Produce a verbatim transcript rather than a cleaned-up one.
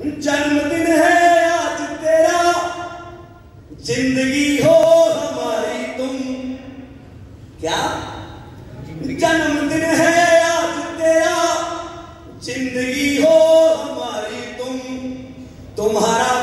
जन्मदिन है आज तेरा, जिंदगी हो हमारी तुम। क्या जन्मदिन है आज तेरा, जिंदगी हो हमारी तुम। तुम्हारा